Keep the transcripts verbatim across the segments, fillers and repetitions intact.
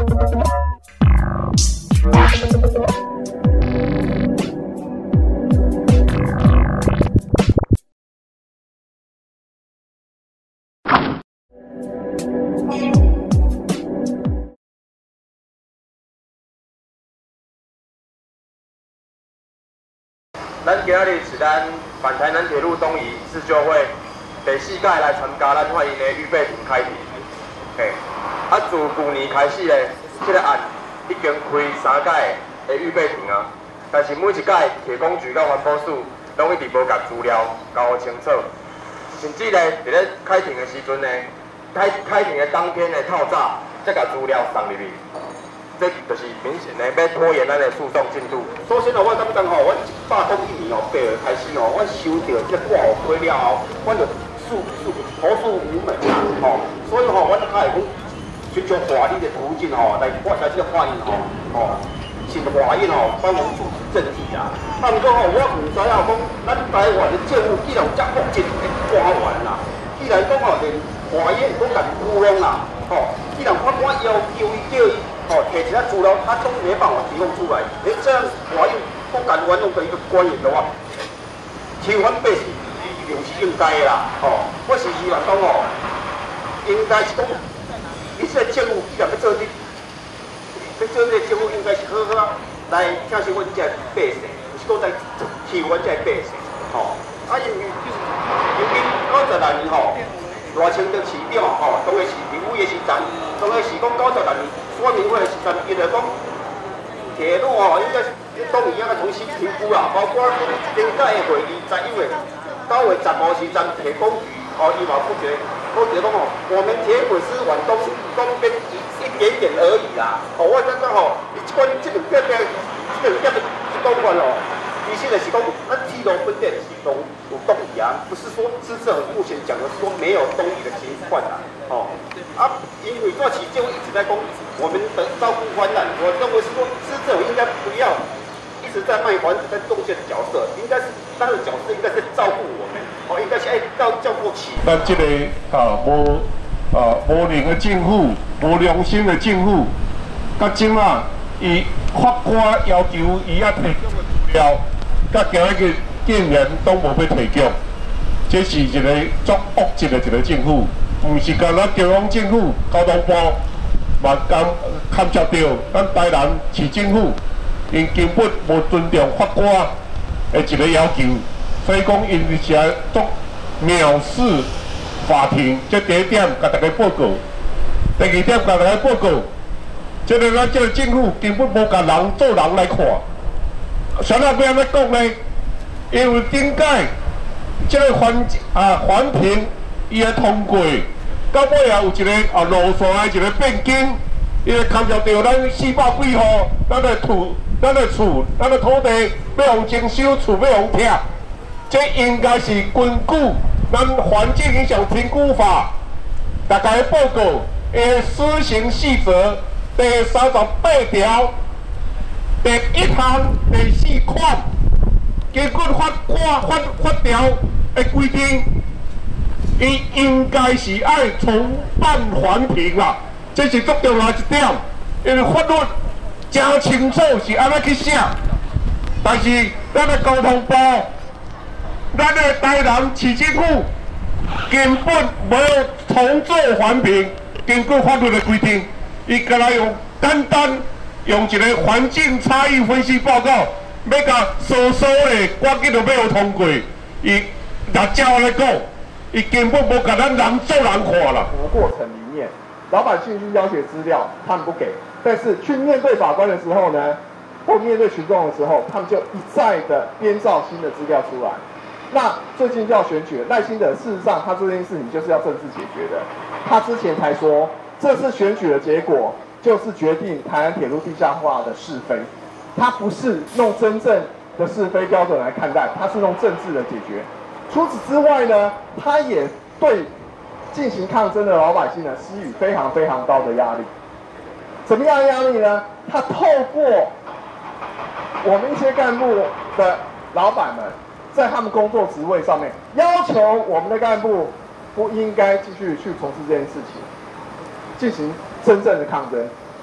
咱今仔日是咱反台南铁路东移自救会第四届来参加咱欢迎的预备庭开庭。嘿，啊，自旧年开始咧，这个案已经开三届的预备庭啊，但是每一届铁工局甲环保署拢一直无甲资料交互清楚，甚至咧伫咧开庭的时阵呢，开开庭的当天的透早才甲资料送入去。 这就是明显的要拖延咱的诉讼进度。 首先哦，我感觉吼，我一百多一年哦，八月开始哦，我收到这挂号批了后，我就诉诉投诉无门啦，吼、哦，所以吼、哦，我还会讲寻求法律的途径吼、哦，来发来这个法院吼，哦，请法院吼帮忙主持正题啊。啊，毋过吼，我唔知影讲，咱台湾的政府既然有这复杂的官员啦，既然讲吼连法院都敢糊弄啦，吼、哦，既然法官要求伊叫伊。 哦，提起来资料，他都没办法提供出来。连这样法院不敢玩弄的一个官员的话，侵犯百姓就是应该的啦。哦，我是希望讲哦，应该是讲，你这政府既然要做这，要做这政府应该是好好来听取阮这百姓，不是讲来欺负阮这百姓。哦，啊，因为因为九十六年吼，赖清德市长吼，当个是立委的时阵，当个是讲九十六年。 说明会的时阵，伊就讲铁路哦，应该是当然应该重新评估啦，包括顶届的会议，十一月九月十五时阵，铁工局哦，伊嘛不觉，不觉讲哦，我们铁轨是往东东边一一点点而已啦。哦，我感觉吼，你关于这个点点，这个点的一公分哦，其实就是讲，咱铁路本身是东有东移啊，不是说市政府目前讲的是说没有东移的情况啦。哦，啊，因为这期间我一直在讲。 我们的照顾患难，我认为是说，市政府应该不要一直在卖房子，在贡献的角色，应该是他的角色应该是照顾我们，哦，应该是哎照照顾起。 咱这个啊无啊无能的政府，无良心的政府，甲今啊，伊法官要求伊啊提供的资料，甲今日个竟然都无要提供，这是一个足恶质的一个政府，唔是干咱中央政府、交通部。 嘛刚勘察到，咱台南市政府因根本无尊重法官的一个要求，所以讲因是足藐视法庭。这第一点，甲大家报告；第二点，甲大家报告，即个咱即个政府根本无甲人做人来看。啥人要安怎讲呢？因为顶届即个环啊环评伊个通过。 到尾啊，有一个啊路线的一个变更，伊会勘察到咱四百几户，咱的土、咱的厝、咱的土地要用征收，厝要用拆，这应该是根据咱环境影响评估法大家的报告的施行细则第三十八条第一项第四款，根据法官法法条的规定。 伊应该是爱重办环评啦，这是最重要一点。因为法律真清楚是安怎去写，但是咱的交通部、咱的台南市政府根本无重做环评。根据法律的规定，伊干来用单单用一个环境差异分析报告，要甲所所的赶紧就要通过，伊若照来讲。 伊根本无甲咱人做人看啦。 整个过程里面，老百姓去要挟资料，他们不给；但是去面对法官的时候呢，或面对群众的时候，他们就一再的编造新的资料出来。那最近就要选举了，赖清德事实上他这件事情就是要政治解决的。他之前才说，这次选举的结果就是决定台南铁路地下化的是非。他不是用真正的是非标准来看待，他是用政治的解决。 除此之外呢，他也对进行抗争的老百姓呢施予非常非常高的压力。什么样的压力呢？他透过我们一些干部的老板们，在他们工作职位上面，要求我们的干部不应该继续去从事这件事情，进行真正的抗争。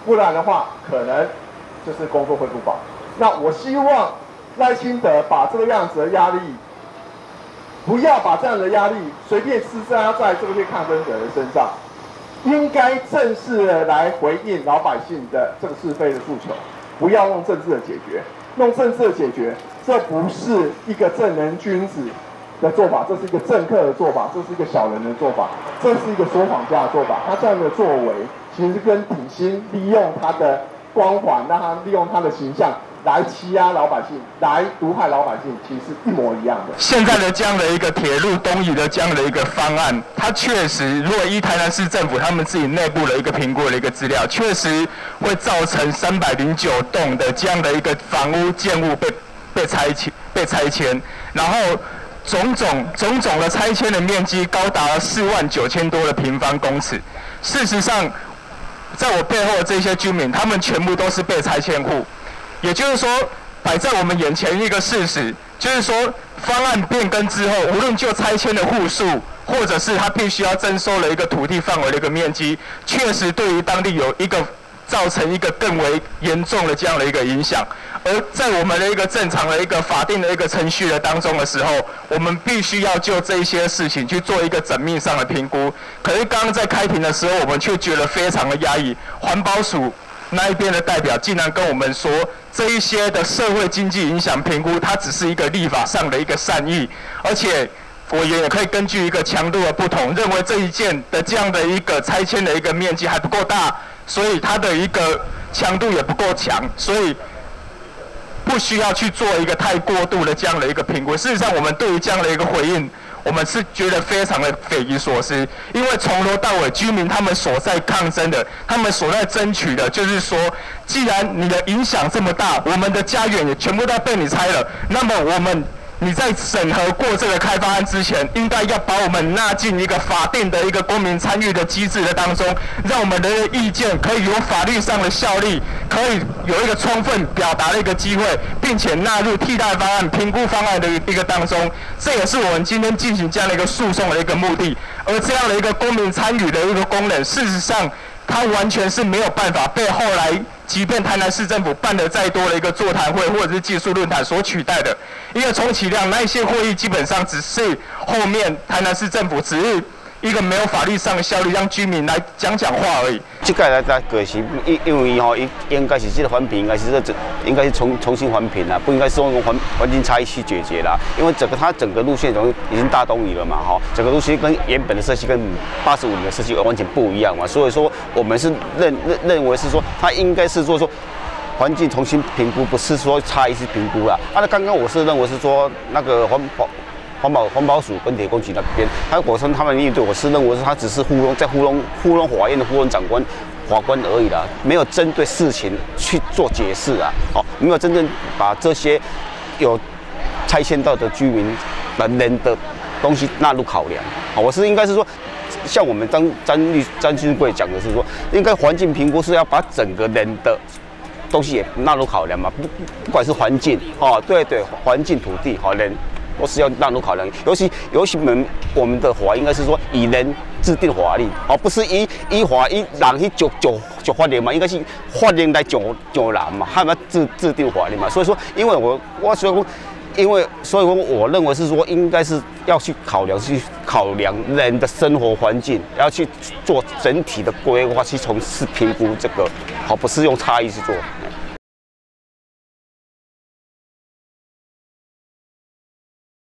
不然的话可能就是工作会不保。那我希望赖清德把这个样子的压力，不要把这样的压力随便施加在这些抗争者的身上，应该正式的来回应老百姓的这个是非的诉求，不要用政治的解决，用政治的解决，这不是一个正人君子的做法，这是一个政客的做法，这是一个小人的做法，这是一个说谎家的做法。他这样的作为，其实跟底薪利用他的光环，让他利用他的形象来欺压老百姓，来毒害老百姓，其实是一模一样的。 现在的这样的一个铁路东移的这样的一个方案，它确实，如果依台南市政府他们自己内部的一个评估的一个资料，确实会造成三百零九栋的这样的一个房屋建物被被拆迁被拆迁，然后种种种种的拆迁的面积高达了四万九千多的平方公尺。事实上，在我背后的这些居民，他们全部都是被拆迁户。也就是说，摆在我们眼前一个事实，就是说方案变更之后，无论就拆迁的户数，或者是他必须要征收了一个土地范围的一个面积，确实对于当地有一个造成一个更为严重的这样的一个影响。而在我们的一个正常的一个法定的一个程序的当中的时候，我们必须要就这一些事情去做一个缜密上的评估。可是刚刚在开庭的时候，我们却觉得非常的压抑，环保署那一边的代表竟然跟我们说，这一些的社会经济影响评估，它只是一个立法上的一个善意，而且委员也可以根据一个强度的不同，认为这一件的这样的一个拆迁的一个面积还不够大，所以它的一个强度也不够强，所以不需要去做一个太过度的这样的一个评估。事实上，我们对于这样的一个回应，我们是觉得非常的匪夷所思，因为从头到尾，居民他们所在抗争的，他们所在争取的，就是说，既然你的影响这么大，我们的家园也全部都被你拆了，那么我们你在审核过这个开发案之前，应该要把我们纳进一个法定的一个公民参与的机制的当中，让我们的意见可以有法律上的效力，可以有一个充分表达的一个机会，并且纳入替代方案、评估方案的一个当中。这也是我们今天进行这样的一个诉讼的一个目的。而这样的一个公民参与的一个功能，事实上它完全是没有办法被后来即便台南市政府办了再多的一个座谈会或者是技术论坛所取代的，因为充其量那一些会议基本上只是后面台南市政府只是一个没有法律上的效力，让居民来讲讲话而已。 这个来来可惜，因因为吼，应应该是这个环评，应该是这应该是重重新环评啦，不应该是用环环境差异去解决啦。因为整个它整个路线从已经大东移了嘛，哈，整个路线跟原本的设计跟八十五年的设计完全不一样嘛，所以说我们是认认认为是说它应该是做说环境重新评估，不是说差异是评估啦。啊，那刚刚我是认为是说那个环保。环保环保署跟铁工局那边，还有果生他们应对，我是认为是他只是糊弄，在糊弄糊弄法院的糊弄长官、法官而已啦，没有针对事情去做解释啊，好，没有真正把这些有拆迁到的居民本人的东西纳入考量。好，我是应该是说，像我们张张律张俊贵讲的是说，应该环境评估是要把整个人的东西也纳入考量嘛，不不管是环境哦，对对，环境、土地、好人。都是要纳入考量，尤其尤其我们我们的法应该是说以人制定法律，而不是依依法依人去就就就法律嘛，应该是法律来就就人嘛，还要制制定法律嘛。所以说，因为我我所以说，因为所以说，我认为是说应该是要去考量去考量人的生活环境，要去做整体的规划，去从事评估这个，好，不是用差异去做。